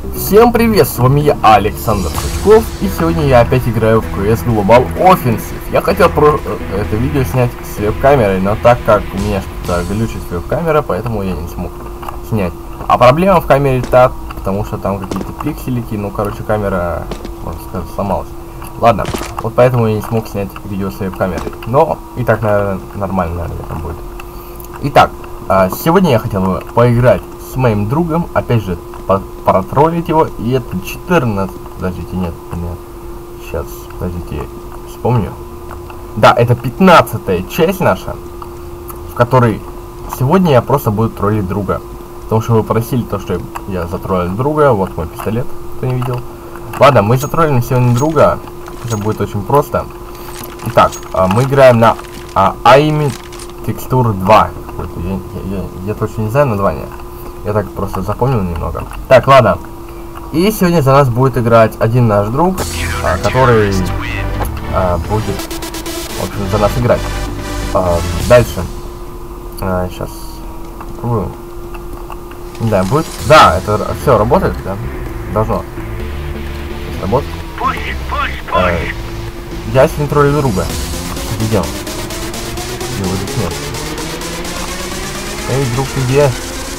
Всем привет, с вами я, Александр Сучков, и сегодня я опять играю в CS Global Offensive. Я хотел это видео снять с веб-камерой, но так как у меня что-то глючит веб-камера, поэтому я не смог снять. А проблема в камере та, потому что там какие-то пикселики, ну короче камера, можно сказать, сломалась. Ладно, вот поэтому я не смог снять видео с веб-камерой, но и так, наверное, нормально, наверное, будет. Итак, сегодня я хотел бы поиграть с моим другом, опять же, протроллить его, и это 14... Подождите, нет, сейчас, подождите, вспомню. Да, это 15-я часть наша, в которой сегодня я просто буду троллить друга. Потому что вы просили то, что я затроллил друга, вот мой пистолет, кто не видел. Ладно, мы затроллим сегодня друга, это будет очень просто. Итак, мы играем на Aiming Texture 2. Я точно не знаю название. Я так просто запомнил немного. Так, ладно. И сегодня за нас будет играть один наш друг, который будет, в общем, за нас играть. Дальше. Сейчас. Попробую. Да, будет. Да, это все работает, да? Должно. Работать. Я сегодня троллю друга. Идем. Его здесь нет. Эй, друг, где?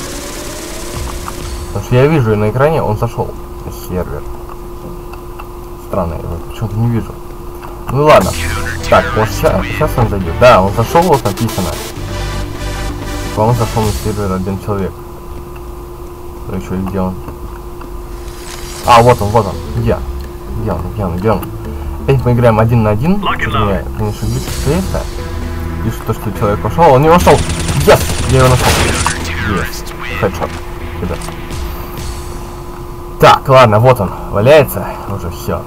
Потому что я вижу на экране, он зашел на сервер. Странно, я его почему-то не вижу. Ну ладно. Так, вот сейчас он зайдет. Да, он зашел, вот написано. По-моему, зашел на сервер один человек. Ну еще и где он? А, вот он. Где он? Опять мы играем 1 на 1. Меня, конечно, глючит стоит-то. Пишет то, что человек пошел. Он не вошел. Yes! Я его нашел. Yes. Хедшот. Ребят. Так, ладно, вот он, валяется, уже все.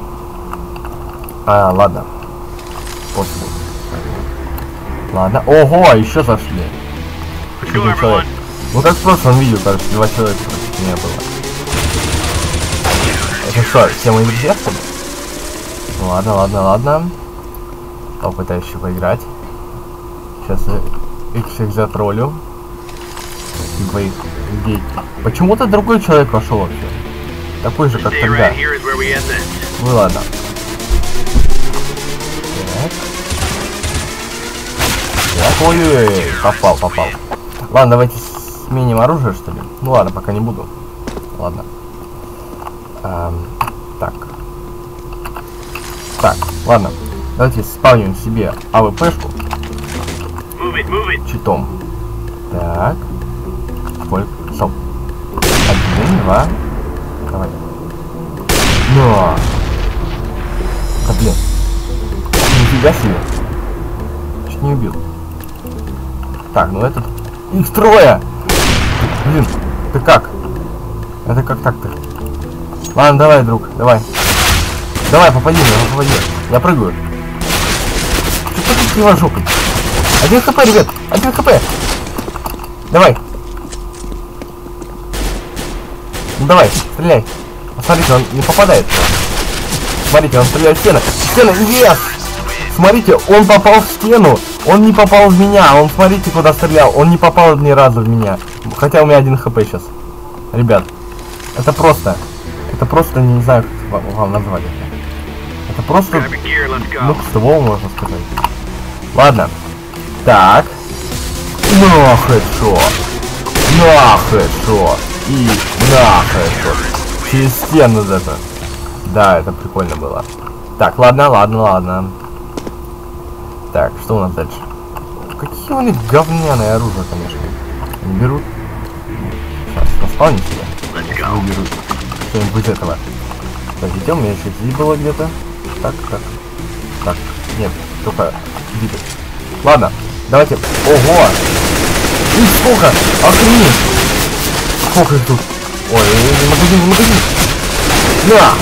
Ладно. После. Ладно. Ого, еще зашли. Один человек. Ну как в прошлом видео, кажется, 2 человека против меня было. Это что, все мои друзья, что ли? Ладно. Попытаюсь еще поиграть. Сейчас я их затроллю. Двоих людей. Почему-то другой человек вошел вообще. Такой же, как тогда. Ну ладно. Так, ой-ой-ой, попал. Ладно, давайте сменим оружие, что ли. Ну ладно, пока не буду. Ладно. Так, ладно. Давайте спавним себе АВПшку. Читом. Так. Сколько? Стоп. 1, 2. Давай. Но. Да блин. Нифига себе. Чуть не убил. Так, ну этот. Их трое! Блин, ты как? Это как так-то? Ладно, давай, друг, давай. Давай, попади. Я прыгаю. Что ты кривожопый? 1 хп, ребят! 1 хп! Давай! Ну давай, стреляй. Смотрите, он не попадает. Смотрите, он стреляет в стену. Yes! Смотрите, он попал в стену. Он не попал в меня. Он, смотрите, куда стрелял. Он не попал ни разу в меня. Хотя у меня 1 хп сейчас. Ребят, это просто не знаю, как вам назвать это. Это просто нубство, можно сказать. Ладно. Так. На хедшот. И на хедшот. Через стену это. Да, это прикольно было. Так, ладно. Так, что у нас дальше? Какие у них говняные оружия, конечно. Они берут. Сейчас, наспавним себя. Выберут что-нибудь из этого. Подождите, у меня еще здесь было где-то. Так, нет, только битый. Ладно, давайте. Ого! И сколько? Охренеть! Сколько их тут? Ой, магазин! На!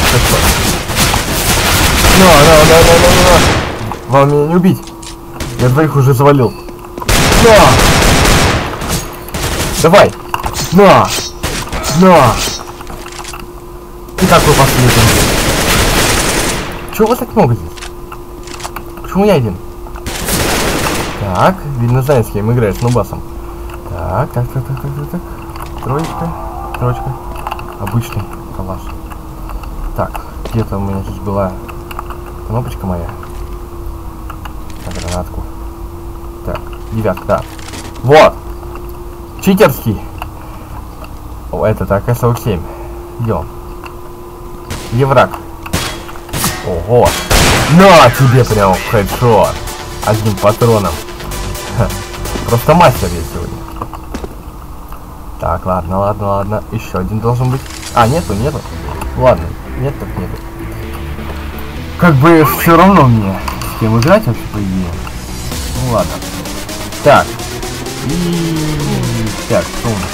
На! Вам меня не убить. Я 2 уже завалил. На! Давай! На! И как вы последний? Чего вас так много здесь? Почему я один? Так, видно, знает, с кем играет, с нубасом. Так. Троечка. Обычный калаш. Так, где-то у меня здесь была кнопочка моя. На гранатку. Так, 9, да. Вот! Читерский! О, это так, СО-7. Идем. Где враг? Ого! На тебе прям хедшот! Одним патроном. Ха. Просто мастер я сегодня. Так, ладно. Еще один должен быть. А, нету. Ладно, нет, так нету. Как бы все равно мне с кем играть вообще, по идее. Ну ладно. Так. Так, что у нас?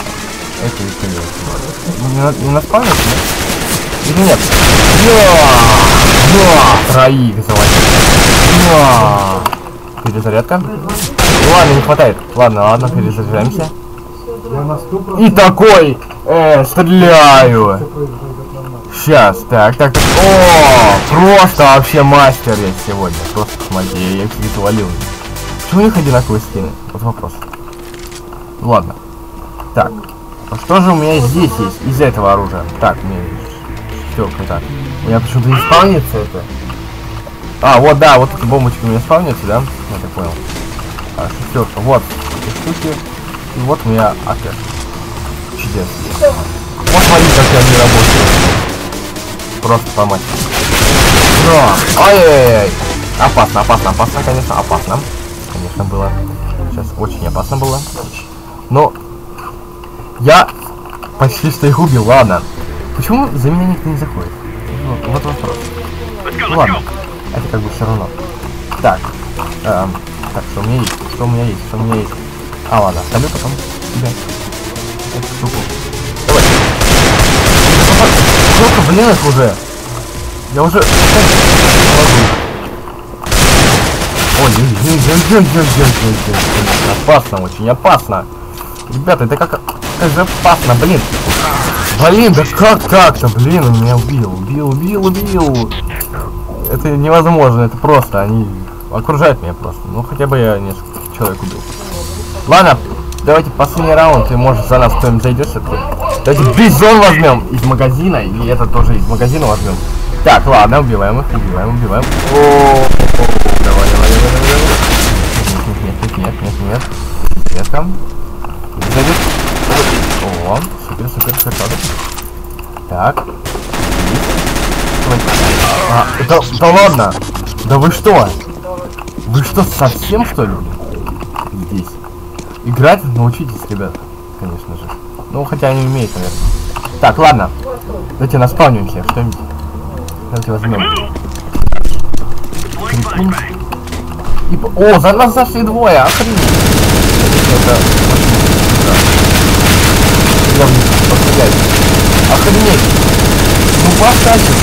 Это не наспавнить, нет? Или нет? Троих заводить. Перезарядка. Ладно, не хватает. Ладно, перезаряжаемся. И такой, стреляю. Сейчас, так. О, просто вообще мастер я сегодня. Просто смотри, я их валил. Почему у них одинаковые скины? Вот вопрос. Ладно. Так, что же у меня здесь есть из этого оружия? Так, мне шестерка, так. У меня почему-то не спавнится это. А, вот, да, вот эта бомбочка у меня спавнится, да? Я так понял. А, шестерка, вот эти штуки. И вот у меня опять. Чудесно. Вот смотри, как я не работаю. Просто помочь. Ай-яй-яй. Опасно, конечно, опасно. Конечно, было. Сейчас очень опасно было. Но я почти что их убил, ладно. Почему за меня никто не заходит? Вот вопрос. Ну, ладно, это как бы все равно. Так, так, что у меня есть? А, ладно, оставлю потом тебя. Эту штуку. Давай. Сколько, блин, их уже? Я уже... Ой, опасно, очень опасно. Ребята, это как же опасно, блин. Блин, да как так-то, блин, он меня убил. Это невозможно, это просто, они окружают меня просто. Ну, хотя бы я несколько человек убил. Ладно, давайте последний раунд, и может за нас кто-нибудь зайдет все-таки. Давайте бизон возьмем из магазина, и это тоже из магазина возьмем. Так, ладно, убиваем их. О, давай. Нет. Светка. Зайдет. О, супер. Так. Да ладно. Да вы что? Вы что, совсем что ли? Здесь. Играть научитесь, ребят. Конечно же. Ну, хотя они умеют, наверное. Так, ладно. Давайте наспавнимся что-нибудь. Давайте возьмем. И... О, за нас зашли двое, охренеть. Это охренеть. Ну, поставьте.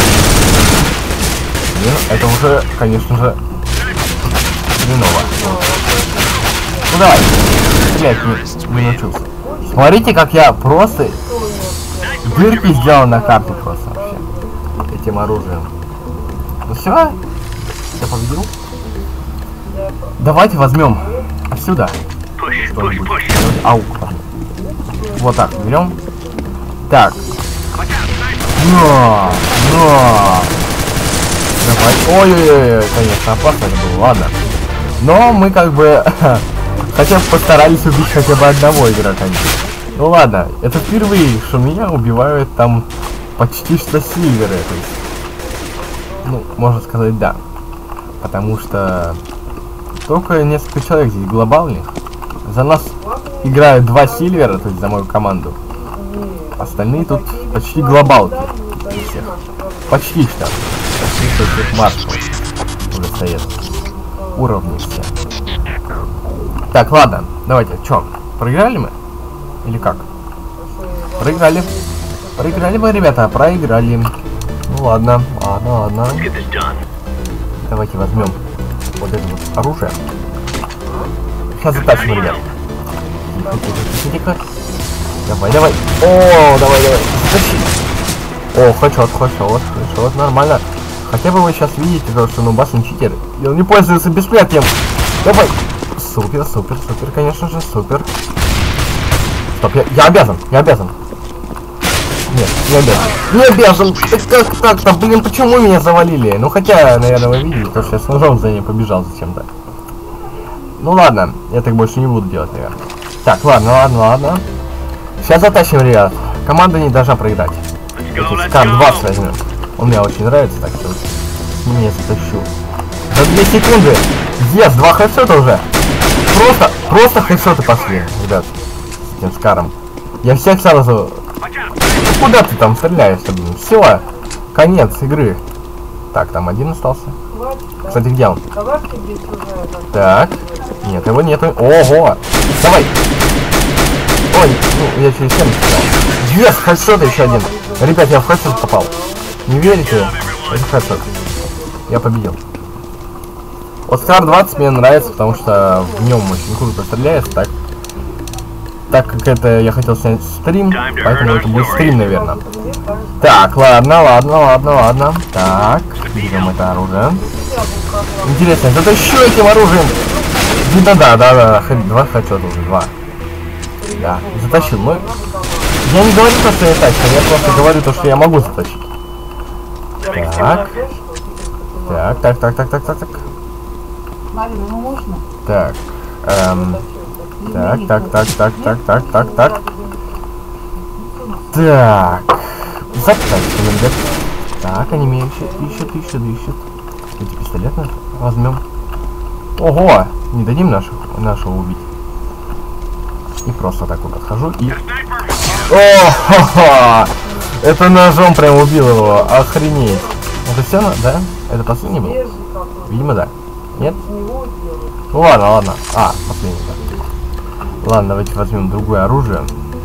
Это уже, конечно же, хреново. Ну давай. Стрелять не научился. Смотрите, как я просто дырки сделал на карту просто вообще. Этим оружием. Ну все? Я победил? Давайте возьмем отсюда что-нибудь. Аук. Вот так берем. Так. Давай. Ой-ой-ой, конечно, опасно это было, ладно. Но мы как бы хотя бы постарались убить хотя бы одного игрока. Ну ладно, это впервые, что меня убивают там почти что сильверы. То есть, ну, можно сказать, да. Потому что только несколько человек здесь глобальных. За нас играют 2 сильвера, то есть за мою команду. Остальные тут почти глобалки. Всех. Почти что. Почти что всех маршалов уже стоят. Уровни все. Так, ладно. Давайте, чё? Проиграли мы? Или как? Проиграли. Проиграли мы, ребята, проиграли. Ну ладно. Давайте возьмем вот это вот оружие. Сейчас затащим, ребят. Тихо. Давай. О, давай. Затащи. О, хэдшот, нормально. Хотя бы вы сейчас видите, что Нубас не читер. И он не пользуется бессмертием. Давай. Супер, конечно же, супер. Стоп, я обязан. Нет, Не бежим! Как так-то? Блин, почему меня завалили? Ну хотя, наверное, вы видели, потому что я с ножом за ней побежал зачем-то. Ну ладно, я так больше не буду делать, наверное. Так, ладно. Сейчас затащим, ребят. Команда не должна проиграть. Скар 20 возьмем. Он мне очень нравится, так что не затащу. За 2 секунды. Yes, 2 хэдшота уже. Просто хэдшоты пошли, ребят. С этим Скаром. Я всех сразу... Ну, куда ты там стреляешься, блин? Все, конец игры. Так, там один остался. Кстати, где он? Так. Нет, его нету. Ого! Давай! Ой, ну, я через стену стрелял. Yes, хэдшот еще один. Ребят, я в хэдшот попал. Не верите? Это хэдшот. Я победил. Вот Скар 20 мне нравится, потому что в нем очень круто стреляется. Так как это я хотел снять стрим, поэтому это будет стрим, наверное. Так, ладно. Так, берем это оружие. Интересно, это еще этим оружием? Да, 2 хэдшота уже, 2. Да, затащил, но... Я не говорю то, что я тащил, я просто говорю то, что я могу затащить. Так. Так. Так. Затащим, ребят. Так, они меня ищут. Эти пистолеты возьмем. Ого! Не дадим нашего убить. И просто так вот отхожу и... О-хо-хо! Это ножом прям убил его. Охренеть. Это все, да? Это последний был? Видимо, да. Нет? Ну ладно. А, последний, да. Ладно, давайте возьмем другое оружие.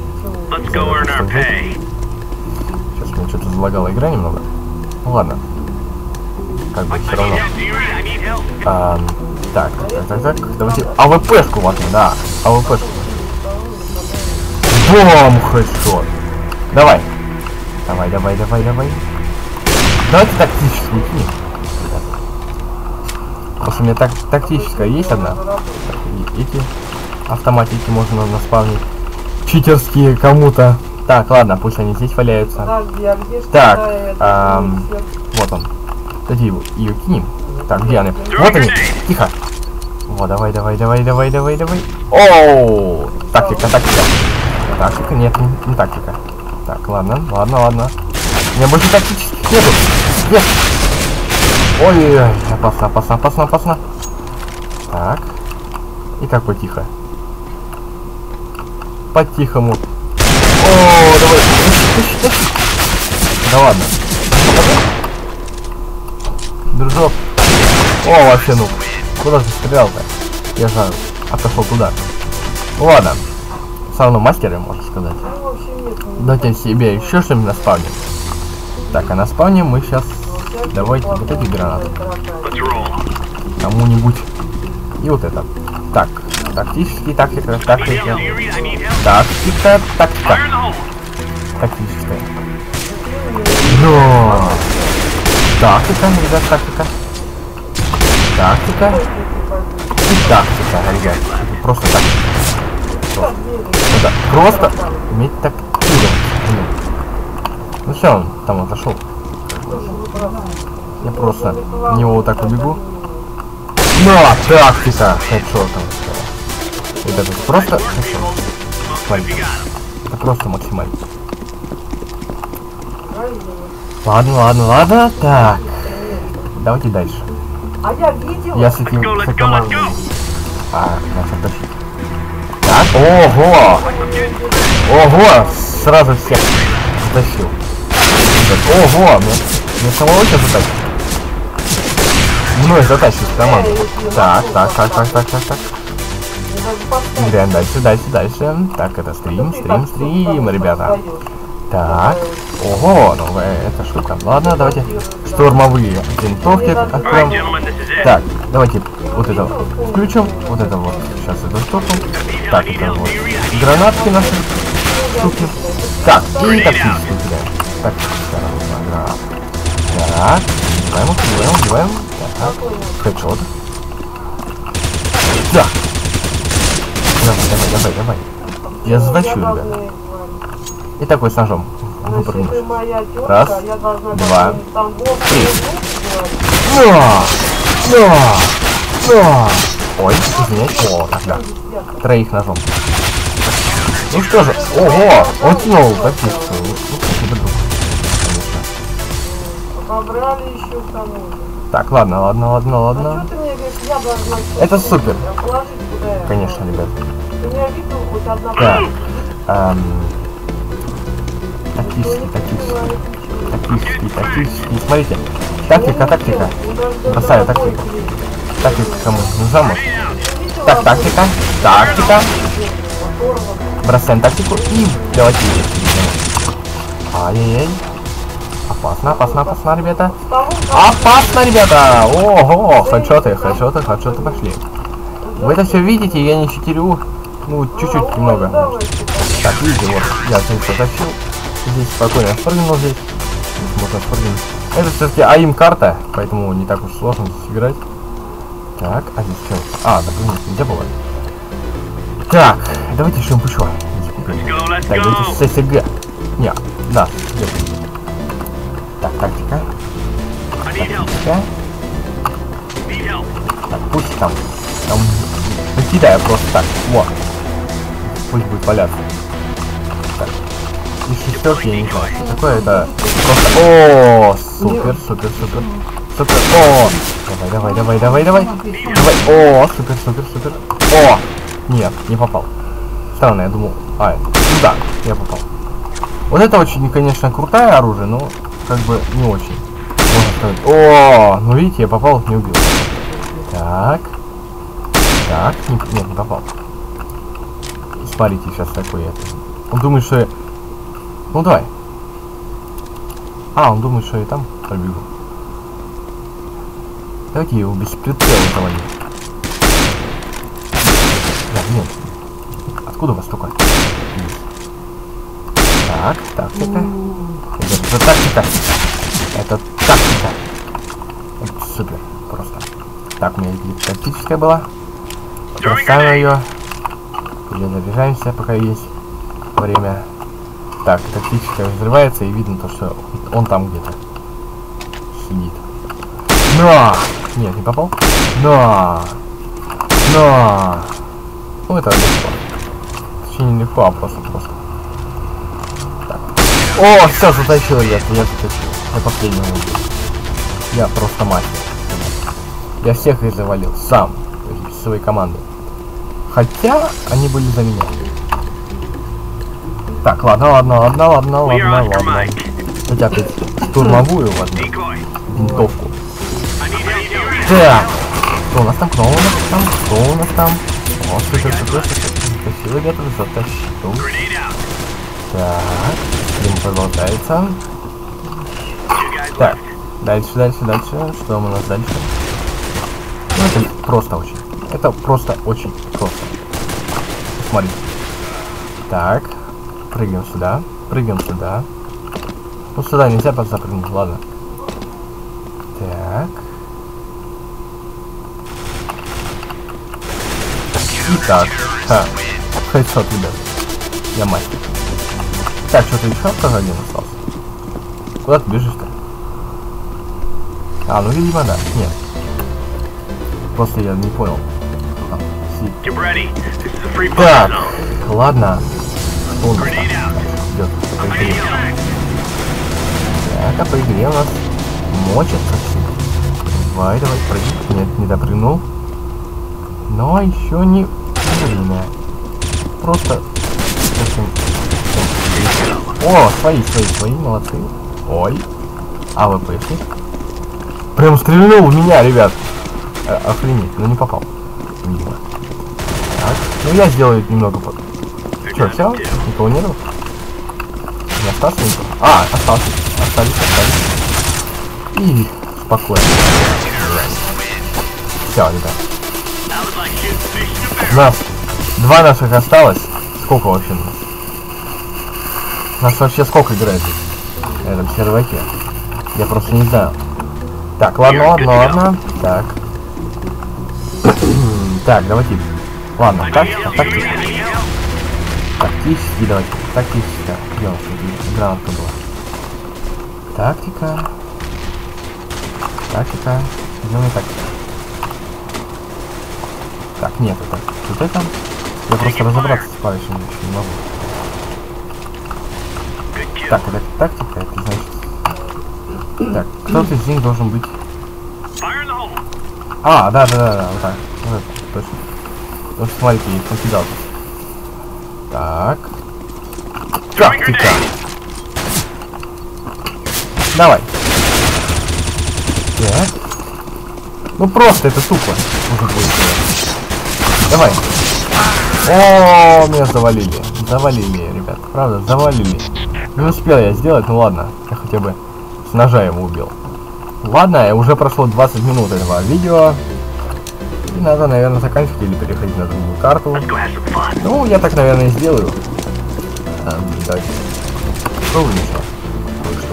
Сейчас мне что-то залагала игра немного. Ну ладно. Как бы все равно. Так. Давайте АВПшку возьмем, да. АВПшку. Бом, хэдшот. Давай. Давайте тактическую кинем. Просто у меня тактическая есть одна. Эти автоматики можно наспавнить. Читерские кому-то. Так, ладно, пусть они здесь валяются. Так, вот он. Давайте ее кинем. Так, где они? Вот они. Тихо. О, давай. Оу! Тактика. Тактика? Нет, не тактика. Так, ладно. У меня больше тактических нету. Нет. Ой, опасно. Так. И как потихо. По-тихому. О, давай. Да ладно. Дружок. О, вообще, ну. Куда ты стрелял-то? Я же отошел туда. Ладно. Все равно мастеры, можно сказать. Дайте себе еще что-нибудь на спавне. Так, а на спавне мы сейчас... Давайте вот эти гранаты. Кому-нибудь. И вот это. Так, тактика. Тактическая. Но. Тактика, ребят, тактика. И тактика, ребят. Просто тактика. Это просто уметь тактировать. Ну все, он там отошел. Я просто в него вот так убегу. На, тактика! Хэдшотом. Это просто хэдшот. Это просто максимально. Ладно. Так. Давайте дальше. Я с этим командой. Начал тащить. Так, ого! Сразу всех затащил. Ого! Мне самого сейчас затащит. Мной затащит команду. Так. Играем дальше. Так, это стрим, ребята. Так. Ого, ну это штука. Ладно, давайте штурмовые винтовки откроем. Так, давайте вот это включим. Вот это вот. Сейчас эту штуку. Так, это вот гранатки наши штуки. Так, и тактическую кидаем. Так. Убиваем. Так. Хэдшот. Да. Давай. Я затащу, ребят. И такой с ножом. выпрыгнешь. Раз, два, три. Ой, извиняюсь. О, тогда. Троих ножом. Ну что же, ого, он кинул тактичку. Побрали еще саму. Так, ладно. Это супер. Конечно, ребят. Ты меня видел хоть одна? Да. Тактический. Смотрите. Тактика. Бросаю тактику. Тактика кому? Нужна, может? Так, тактика. Бросаем тактику и давайте. Ай-яй-яй. Опасно, ребята. Ого, хэдшоты пошли. Вы это все видите, я не читерю. Ну, чуть-чуть немного. Так, видите, вот, я здесь потащил. Здесь спокойно спрыгнул здесь. Здесь можно спрыгнуть. Это все-таки АИМ карта, поэтому не так уж сложно здесь играть. Так, а здесь что? А, допрыгнуть нельзя было. Так, давайте что-нибудь еще. Так, давайте ССГ. Не, да, так, тактика. Так, пусть там покидаю просто так. Вот. Пусть будет валяться. Так. И шестерки, я не знаю, что такое, это просто... О, супер. О, давай. О, супер. О, нет, не попал. Странно, я думал... ну да, я попал. Вот это очень, конечно, крутое оружие, но как бы не очень. Можно сказать. О, ну видите, я попал, не убил. Так, нет, не попал. Смотрите, сейчас такой это. Он думает, что я... Ну давай. Он думает, что я там пробегу. Давайте его без прицела завалим. Да, нет. Откуда вас столько? Так, тактика. Это тактика. Это супер, просто. Так, у меня тактическая была. Бросаем ее. Перезаряжаемся, пока есть время. Так, тактическая взрывается, и видно то, что он там где-то сидит. Нет, не попал. Ну, это легко. Точнее, не легко, а просто. Так. О, все, затащил я затащил. Я последнего убил. Я просто мастер. Я всех их завалил сам, то есть без своей команды. Хотя они были за меня. Так, ладно. Хотя ты штурмовую, ладно. Винтовку. Так. Кто у нас там? О, супер. Затащил, ребята, затащил. Так. Фильм продолжается. Так. Дальше. Что у нас дальше? Ну, это просто очень. Это просто очень просто. Смотри. Так. Прыгаем сюда. Ну, сюда нельзя запрыгнуть, ладно. Так. И так. Хэдшот, ребят. Я мастер. Так, что-то еще тоже один остался. Куда ты бежишь-то? Ну, видимо, да. Нет. Просто я не понял. Так, ладно. Что у нас там идет? Так, по игре у нас мочится все. Давай, прыгни. Нет, не допрыгнул. Но еще не время. Просто... О, свои, молодцы. Ой. АВПшник. Прям стрельнул в меня, ребят. Охренеть, но не попал. Видимо. Так, ну я сделаю немного под. Че, все? Никого нету? Не остался никого? Остались. И спокойно. Все, ребят. У нас 2 наших осталось. Сколько вообще у нас? У нас вообще сколько играет здесь? На этом серваке? Я просто не знаю. Так, ладно. Так. Так, давайте. Ладно, тактически давайте. Тактическая. Где у нас тут гранатка была? Тактика. Тактика. Где у меня тактика? Так, нет, это вот это. Я просто разобраться с клавишами еще не могу. Так, это тактика, это значит... Так, кто-то из них должен быть... А, да, вот так. Вот, точно. Ну, смотрите, я их накидал. Так. Тактика. Давай. Так. Ну просто это тупо. Давай. О, меня завалили. Завалили, ребят. Правда, завалили. Не успел я сделать, ну ладно. Я хотя бы с ножа его убил. Ладно, уже прошло 20 минут этого видео. И надо, наверное, заканчивать или переходить на другую карту. Ну, я так, наверное, и сделаю. Давайте. Попробуем еще. Кое-что.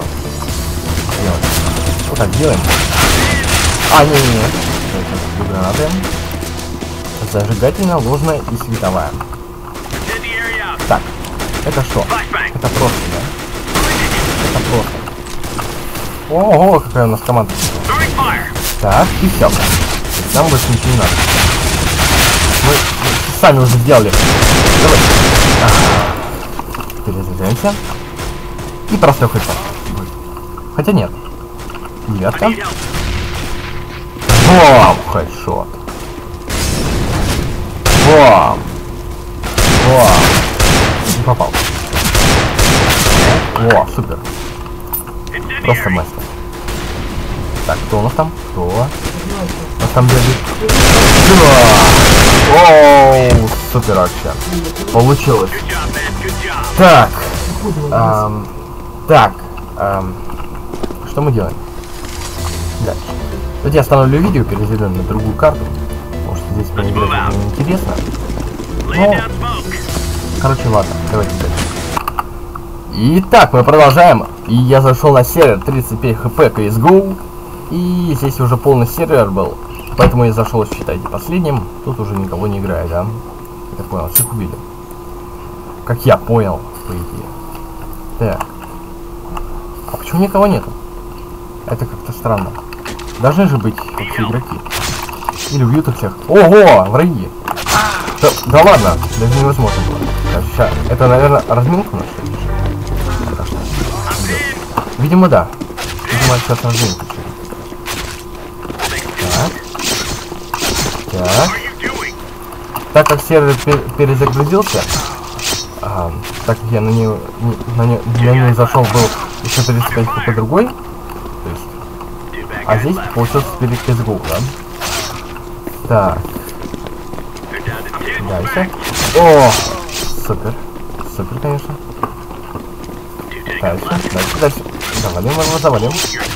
Вот так делаем. А, не-не-не. Гранаты. Зажигательная, ложная и световая. Так, это что? Это просто, да? Это просто. Ого, какая у нас команда. Так, и все. Нам больше ничего не надо. Мы сами уже сделали. Давай. Перезаряжаемся. И просто хэдшот. Хотя нет. 9. Бам! Хэдшот. Бам! Бам! Не попал. О, супер. Просто мастер. Так, кто у нас там? Кто? У нас там бежит. Оу, супер вообще. Получилось. Так. Что мы делаем? Дальше. Вот я остановлю видео, перезайду на другую карту. Потому что здесь мне играть неинтересно. Ну, короче, ладно, давайте дальше. Итак, мы продолжаем. И я зашел на сервер 35 хп CSGO. И здесь уже полный сервер был. Поэтому я зашел, считайте, последним. Тут уже никого не играет, да? Я так понял, всех убили. Как я понял, по идее. Так. А почему никого нету? Это как-то странно. Должны же быть все игроки. Или убьют их всех. Ого, враги. Да ладно, даже невозможно было. Так, сейчас. Это, наверное, разминка у нас? Видимо, да. Видимо, сейчас разминка. Так. Так как сервер перезагрузился, так как я на нее зашел, был еще 35 хп другой, то есть, а здесь получился перед CSGO, да? Так. Дальше. О, супер, супер, конечно. Дальше. Завалим его, завалим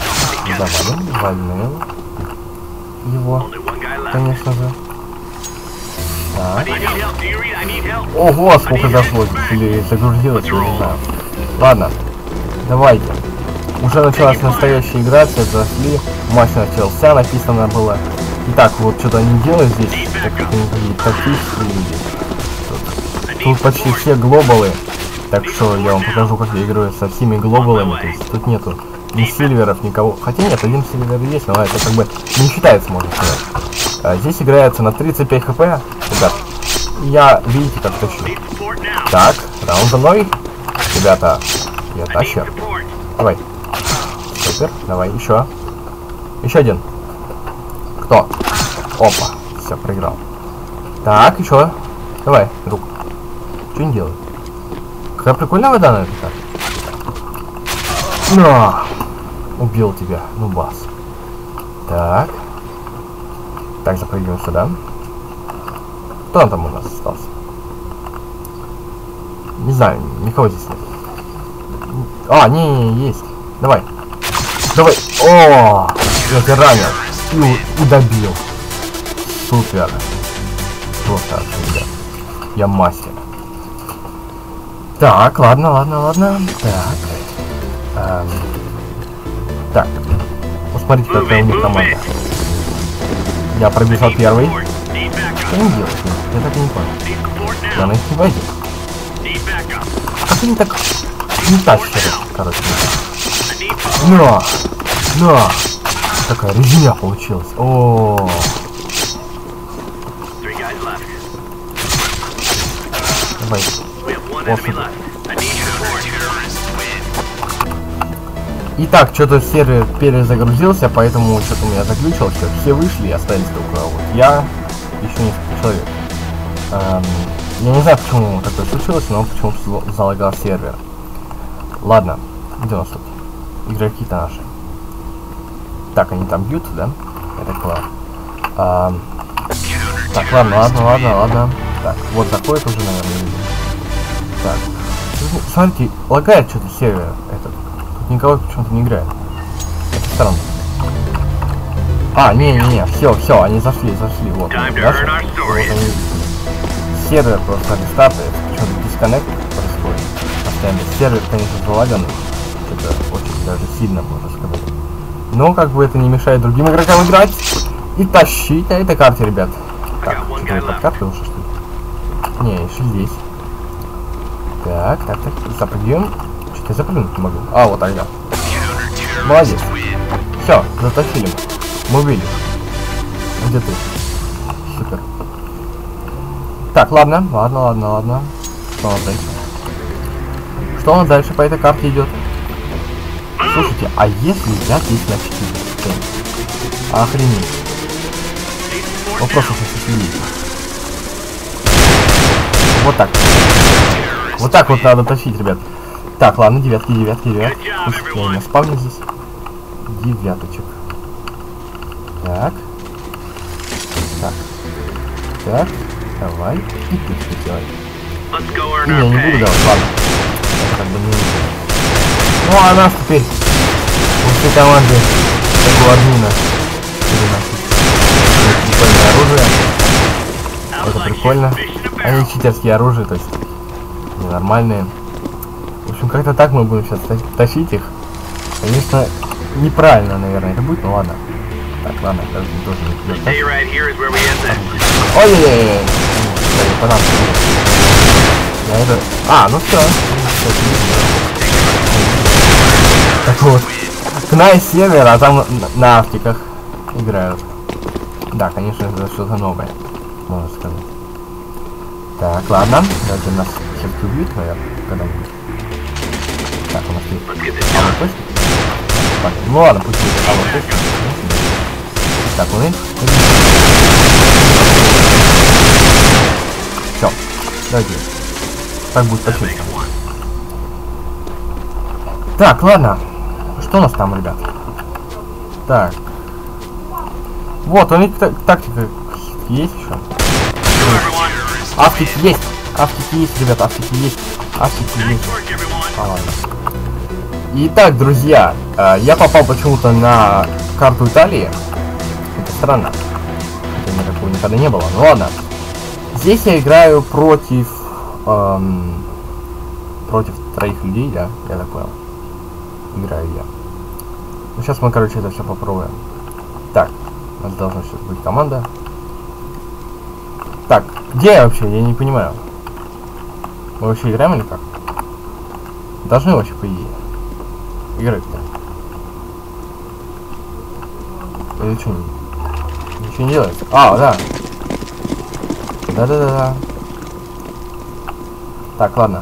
его, конечно же. Так. Ого, сколько зашло здесь, или загрузилось, я не знаю. Ладно, давайте. Уже началась настоящая игра, все зашли, матч начался, написано было. Итак, вот что-то они делают здесь, какие-то тактические люди. Тут почти все глобалы, так что я вам покажу, как я играю со всеми глобалами, то есть тут нету ни сильверов, никого. Хотя нет, один сильвер есть, но это как бы не считается, можно сказать. Здесь играется на 35 хп, ребят. Я, видите, как тащу. Так, раунд за мной. Ребята, я тащу. Давай. Супер, давай, еще. Еще один. Кто? Опа, все, проиграл. Так, еще. Давай, друг. Что не делает? Какая прикольная вода на этой карте. На! Убил тебя, ну бас. Так. Так, запрыгиваем сюда. Кто там у нас остался? Не знаю, никого здесь нет. А, не, есть. Давай. Давай. О, я тебя ранил. И добил. Супер. Просто, ребят. Я мастер. Так, ладно. Так. Так. Посмотрите, какая у них команда. Я пробежал первый. Что им делать? Я так и не понял. Я на их не войду. как они так не тащили, короче. На! Такая резня получилась. О. Давай. О, супер. Итак, что-то сервер перезагрузился, поэтому что-то у меня заглючилось, все вышли и остались только вот я, еще несколько человек. Я не знаю, почему такое случилось, но почему-то залагал сервер. Ладно, где у нас тут? Игроки-то наши. Так, они там бьют, да? Я так понял. Так, ладно. Так, вот заходит уже, наверное. Так. Смотрите, лагает что-то сервер этот. Тут никого почему-то не играет. Это странно. А, не, все, они зашли, вот. Сервер просто рестартает, почему-то дисконнект происходит. Постоянно. Сервер, конечно, залаган. Это очень даже сильно, можно сказать. Но как бы это не мешает другим игрокам играть и тащить на этой карте, ребят. Так, что-то под картой уже, что ли? Не, еще здесь. Так, запрыгнем. Что-то я запрыгнуть не могу. А, вот тогда. Молодец. Все, затащили. Мы убили. Где ты? Супер. Так, ладно. Что у нас дальше? Что у нас дальше по этой карте идет? Слушайте, а если взять здесь на 4? Охренеть. Вопрос сейчас есть. Вот так вот надо тащить, ребят. Так, ладно, девятки. Слушайте, я на спавне здесь. Девяточек. Так, давай. И ты что делай. И я не буду давать, ладно. Это как бы не... Ну а нас теперь после команды такого админа прикольное оружие. Это прикольно. Они читерские оружия, то есть ненормальные. В общем, как-то так мы будем сейчас тащить их. Конечно, неправильно, наверное, это будет, но ладно. Так, ладно, даже тоже не придет. Ой-ой-ой! По нам. Я это... А, ну все. Так вот. Кнай север, а там на Арктиках играют. Да, конечно, это что-то новое, можно сказать. Так, ладно. Давайте нас все-таки убьют, наверное, когда-нибудь. Так, у нас есть... Ну ладно, пусть будет Так, мы... Все, давайте. Так будет почти. Так, ладно. Что у нас там, ребят? Так. Вот, у них тактика есть еще. Автики есть, ребят, автики есть. А, ладно. Итак, друзья, я попал почему-то на карту Италии. Это странно. Хотя никакого никогда не было. Ну ладно. Здесь я играю против троих людей, да? Я так понял. Играю я. Ну сейчас мы, короче, это все попробуем. Так, у нас должна сейчас быть команда. Так, где я вообще? Я не понимаю. Мы вообще играем или как? Должны вообще, по идее, играть-то. Или что? Ничего не делается. А, да. Да. Так, ладно.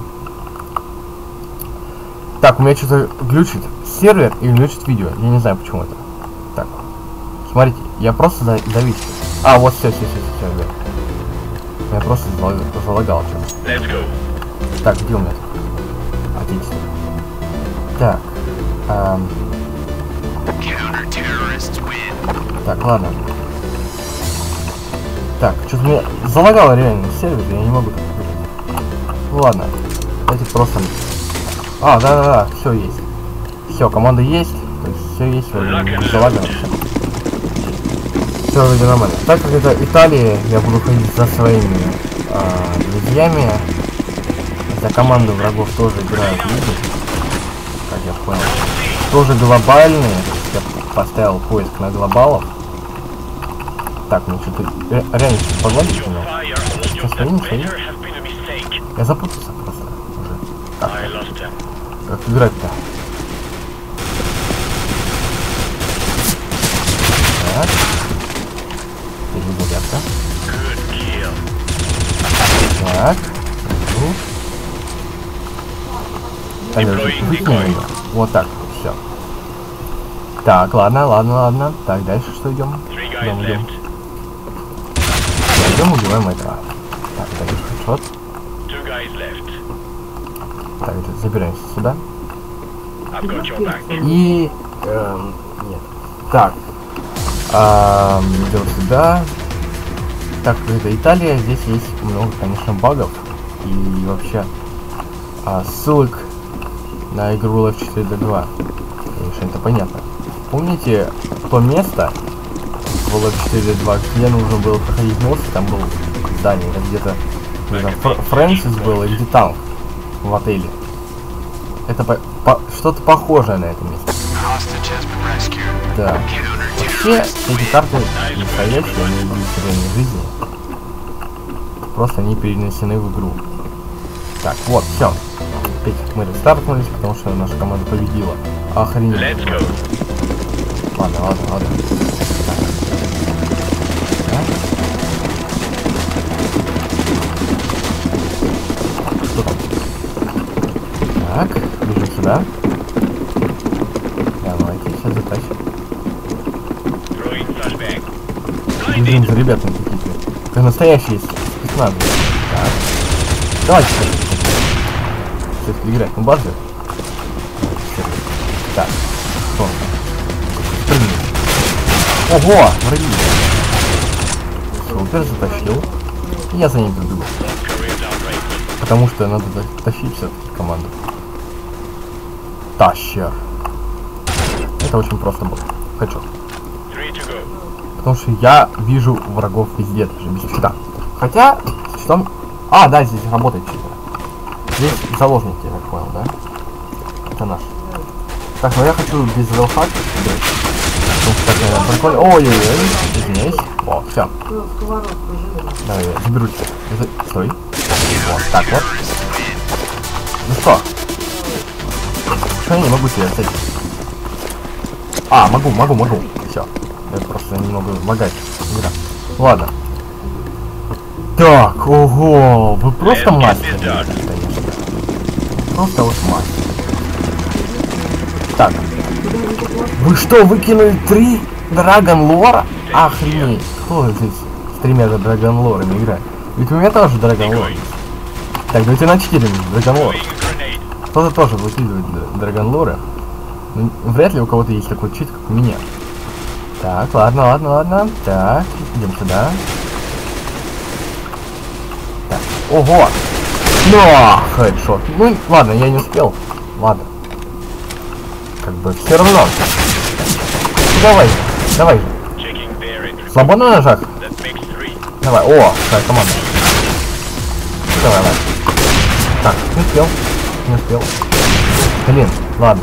Так, у меня что-то глючит сервер и глючит видео. Я не знаю, почему это. Так. Смотрите, я просто завис. А, вот все, ребят. Я просто залагал что-то. Так, где у меня? Отлично. Так. Так, ладно. Так, что-то меня залагало реально сервер, я не могу так играть. Ну ладно. Давайте просто... А, да, все есть. Все, команда есть. То есть все есть, не залагало. Все вроде нормально. Так как это Италия, я буду ходить за своими друзьями. За команду врагов тоже играют люди. Как я понял. Тоже глобальные. Я поставил поиск на глобалов. Так, ну что-то реально что-то погладить у меня. Что, свои, не свои? Я запутался просто уже. Так, Как играть-то? Так. Перезарядка. Так. Выкинем ее. Вот так. Все. Так, ладно. Так, дальше что идем? Идем. Идем, убиваем этого. Так, дальше хедшот. Так, забираемся сюда. И... нет. Так. Идем сюда. Так, это Италия. Здесь есть много, конечно, багов. И вообще ссылок на игру Left 4 Dead 2. Конечно, это понятно. Помните то место в Left 4 Dead 2, где нужно было проходить мост? Там был здание, где-то Фрэнсис был, и где танк в отеле. Это что-то похожее на это место. Да. Вообще, эти карты настоящие, они в реальной жизни. Просто они перенесены в игру. Так, вот, все. Опять мы рестартнулись, потому что наша команда победила. Охренеть. Ладно. Так. Что там? Так, бежим сюда. Давайте, сейчас затащим. Бежим за ребятами какие-то. Как настоящие спецназы. Так. Давайте, все-таки играть на базе. Так, что? Прыгни. Ого, враги. Супер, затащил. И я за ним побегу. Потому что надо тащить все-таки команду. Тащер. Это очень просто было. Хочу. Потому что я вижу врагов везде, даже без щита. Хотя, с щитом... А, да, здесь работает щит. Здесь заложники, я так понял, да? Это наш. Так, ну я хочу без велхак. Прикольно. Ой-ой-ой, извиняюсь. О, все. Давай, я заберу тебя. Стой. Вот так вот. Ну что? Что я не могу тебя встретить? А, могу. Все. Это просто немного лагать. Ладно. Так, ого, вы просто мастер, конечно. Просто вот мастер. Так. Вы что, выкинули 3 Драгон Лора? Охренеть. Кто здесь с 3 Драгон Лорами играет? Ведь у меня тоже Драгон Лор. Так, давайте на 4 Драгон Лор. Кто-то тоже выкидывает Драгон Лоры. Но вряд ли у кого-то есть такой чит, как у меня. Так, ладно. Так, идем сюда. Так, ого! Но, хедшот. Ну, ладно, я не успел. Ладно. Как бы все равно. Ну, давай же. Слабо на ножах? Давай, о, такая команда. Давай. Так, не успел. Блин, ладно.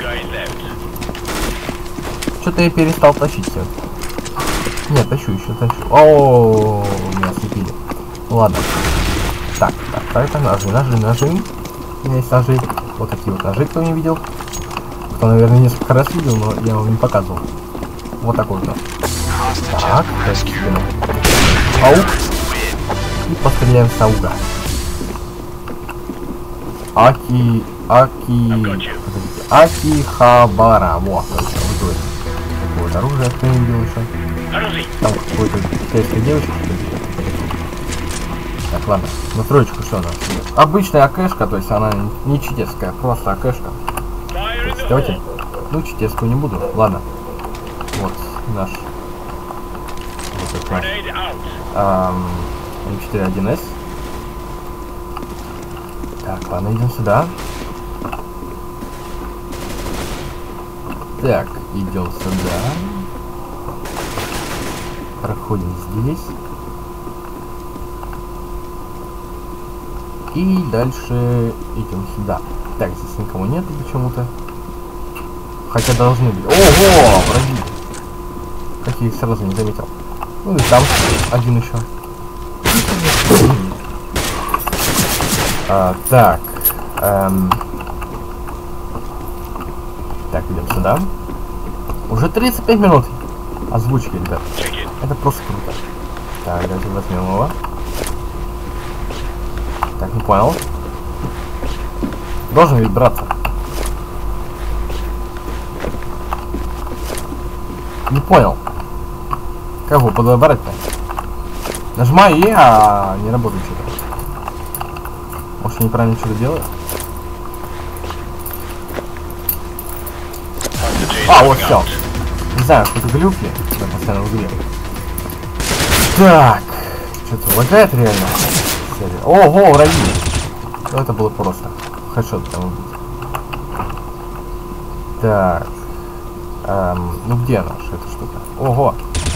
Что-то я перестал тащить все. Нет, тащу. О, меня ослепили. Ладно. Так, ножи. У меня есть ножи. Вот такие вот ножи, кто не видел. Кто, наверное, несколько раз видел, но я вам не показывал. Вот такой вот нож. Так, аук. И постреляем с ауга. Акихабара. Вот, такое вот оружие, кто не видел еще. Там какой-то китайская девочка, что ли. Так, ладно. Настроечку что у нас? Обычная АКшка, то есть она не читерская, просто АКшка. Давайте. Ну, читерскую не буду. Ладно. Вот наш. Вот наш. М41С. Так, ладно, идем сюда. Так, идем сюда. Проходим здесь. И дальше идем сюда. Так, здесь никого нет почему-то. Хотя должны быть. Ого, враги! Как я их сразу не заметил. Ну и там один еще. Так. Так, идем сюда. Уже 35 минут озвучки, ребят. Это просто круто. Так, давайте возьмем его. Так, не понял. Должен ведь браться. Не понял. Как его подобрать-то? Нажимаю Е, а не работает что-то. Может, я неправильно что-то делаю? А, вот все. Не знаю, какие-то глюки. Я постоянно в игре. Так. Что-то лагает реально. Ого, враги. Ну, это было просто. Хэдшот там убить. Так. Ну где она? Что эта штука? Ого.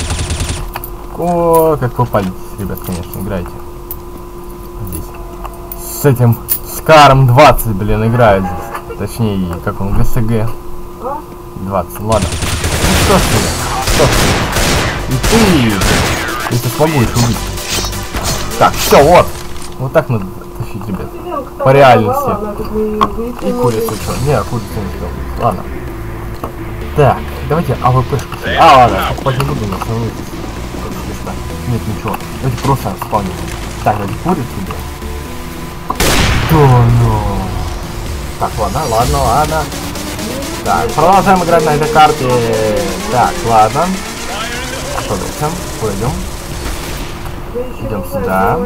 О, как вы палитесь, ребят, конечно, играйте. Здесь. С этим Скаром 20, блин, играет здесь. Точнее, как он, ГСГ 20, ладно. Ну что ж ты? И ты, если смогу их убить. Так, все, вот. Вот так надо тащить, ребят. По реальности. И курицу что? Не, курицу не сделал. Ладно. Так, давайте АВПшку. А, ладно, покупать не буду, но все равно. Нет, ничего. Давайте просто спавним. Так, давайте курицу делаем. Да ну. Так, ладно. Так, продолжаем играть на этой карте. Так, ладно. Что дальше? Пойдем. Идем сюда.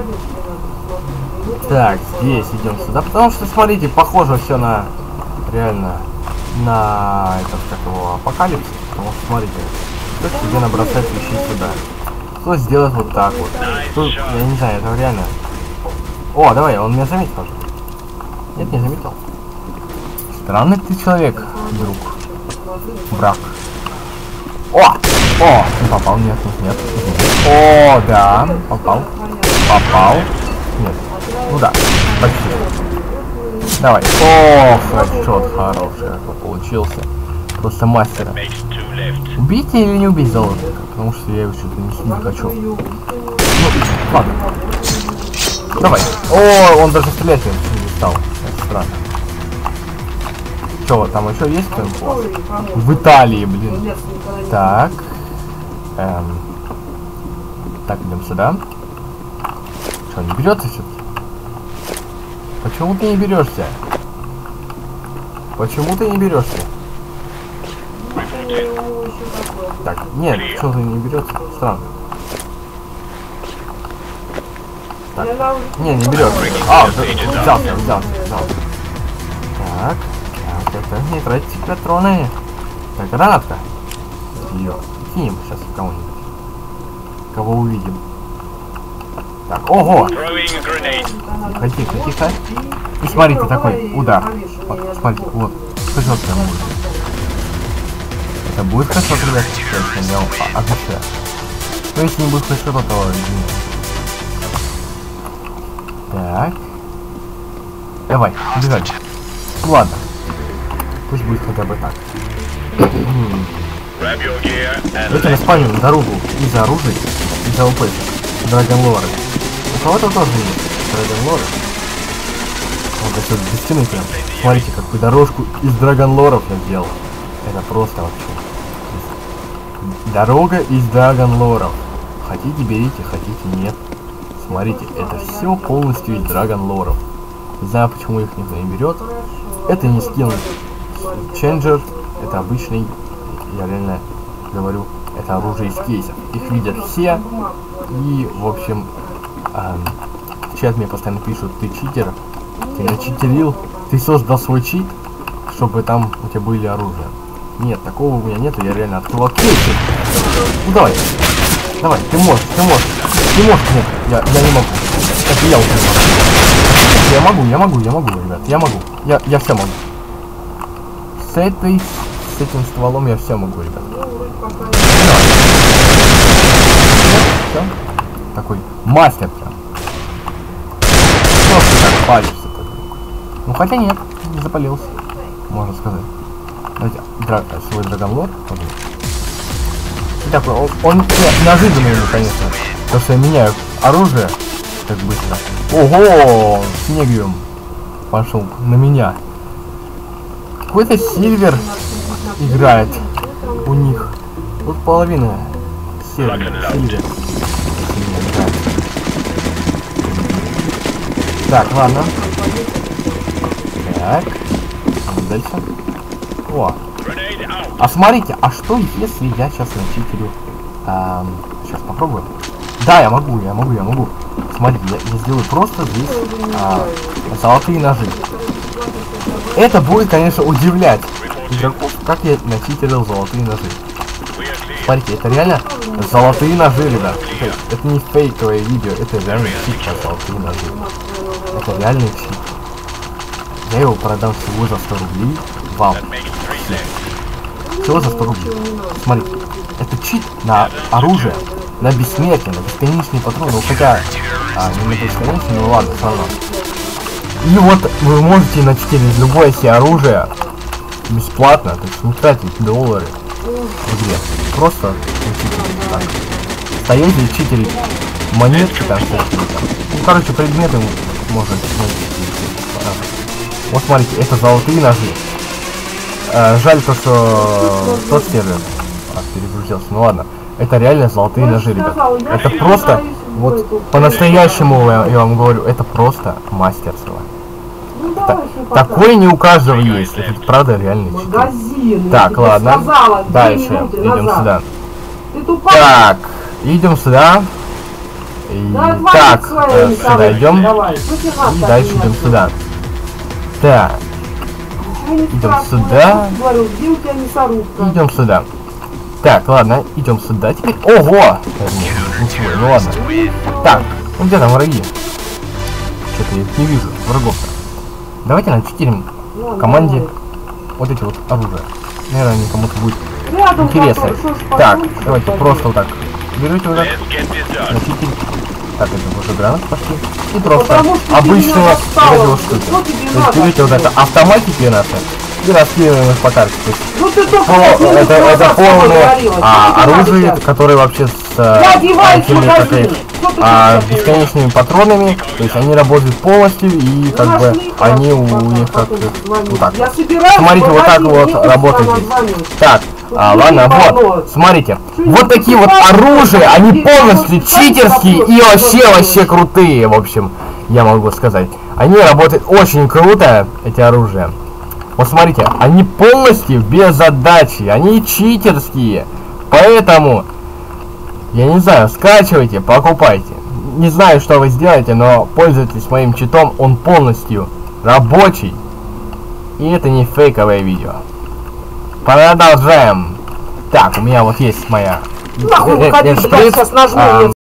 Так, здесь идем сюда. Потому что, смотрите, похоже все на... Реально... На... этот, как его, апокалипсис. Потому что, смотрите, кто тебе набросать вещи сюда. Кто сделает вот так вот. Кто, я не знаю, это реально... О, давай, он меня заметил, пожалуйста. Нет, не заметил. Странный ты человек, друг. Брак. О! Не попал, нет. О, да, попал. Нет. Ну да, почти. Давай. О, хэдшот хороший получился. Просто мастера. Убейте или не убить заложника? Потому что я его что-то не хочу. Ну, ладно. Давай. О, он даже стрелять не стал. Это странно. Что, там еще есть кто-нибудь? В Италии, блин. Так. Так, идем сюда. Что, не берется все-таки? Почему ты не берешься? Так, нет, что ты не берется? Странно. Так, не берется. А, взялся. Так, не тратите патроны. Так, гранатка. Ее кинем сейчас в кого-нибудь. Кого увидим. Так, ого! Тихо. И смотрите, такой удар. Вот, смотрите, вот. Хэдшот прям будет. Это будет хэдшот, ребят? Конечно, я обещаю. Но если не будет хэдшота, то извините. Так. Давай, убежали. Ладно. Пусть будет хотя бы так. Давайте наспамим дорогу из оружия, из АВП, Драгонлоры. У кого-то тоже есть Драгонлоры. Вот это вот без стены прям. Смотрите, какую дорожку из Драгонлоров я сделал. Это просто вообще. Дорога из Драгонлоров. Хотите берите, хотите нет. Смотрите, это все полностью из Драгонлоров. Не знаю, почему их никто не берет. Это не скин Ченджер, это обычный, я реально говорю, это оружие из кейсов. Их видят все. И, в общем, в чат мне постоянно пишут: ты читер, ты начитерил, ты создал свой чит, чтобы там у тебя были оружия. Нет, такого у меня нету, я реально открывал кейсы. Ну давай, ты можешь, нет, я не могу. Это я уже могу. Я могу, ребят, я все могу. С этим стволом я все могу, ребят. Все. Такой мастер прям. Просто так палишься. Ну хотя нет, не запалился, можно сказать. Давайте свой Драгонлор. И такой, он неожиданный, конечно. Потому что я меняю оружие так быстро. Ого, Снегиум пошел на меня. Какой-то Сильвер играет у них. Вот половина сервера. Так, ладно. Так. Дальше. О. А смотрите, а что если я сейчас начитерю? Сейчас попробую. Да, я могу. Смотрите, я сделаю просто здесь золотые ножи. Это будет, конечно, удивлять игроков, как я начитерил золотые ножи. Смотрите, это реально золотые ножи, ребят. Это не фейковое видео, это реально чит по золотые ножи. Это реальный чит. Я его продам всего за 100 рублей вам. Всего за 100 рублей. Смотрите, это чит на оружие, на бессмертие, на бесконечные патроны. Ну хотя, не на бесконечные, ну ладно, все равно. И вот вы можете начитерить любое себе оружие бесплатно, то есть не тратить доллары в игре. Просто так. Стоите и читерить монетки там всякие. Ну короче, предметы можно начитерить. Вот смотрите, это золотые ножи. Жаль то, что тот сервер перегрузился. Ну ладно. Это реально золотые ножи, ребят. Это просто, вот по-настоящему я вам говорю, это просто мастерство. Такое не у каждого есть. Это правда реальный чит. Так, ладно. Дальше. Идем сюда. Так, идем сюда. Так, сюда идем. И дальше идем сюда. Так. Идем сюда. Идем сюда. Так, ладно, идем сюда. Теперь. Ого! Ничего, ну ладно. Так, ну где там враги? Что-то я их не вижу, врагов-то. Давайте начитерим команде вот эти вот оружия. Наверное, они кому-то будет интересно. Так, давайте просто вот так. Берете вот так. Начитерим. Так, это уже гранаты пошли. И просто обычные радиоштуки. То есть берете вот это автоматики наши и раскидываем их по карте. Это полное оружие, которое вообще с бесконечными патронами. То есть они работают полностью и как бы они у них как вот так. Смотрите, вот так вот работает здесь. Так, ладно, вот, смотрите. Вот такие вот оружия, они полностью читерские и вообще крутые, в общем, я могу сказать. Они работают очень круто, эти оружия. Вот смотрите, они полностью без задачи, они читерские. Поэтому, я не знаю, скачивайте, покупайте. Не знаю, что вы сделаете, но пользуйтесь моим читом, он полностью рабочий. И это не фейковое видео. Продолжаем. Так, у меня вот есть моя... Нахуй, сейчас нажму.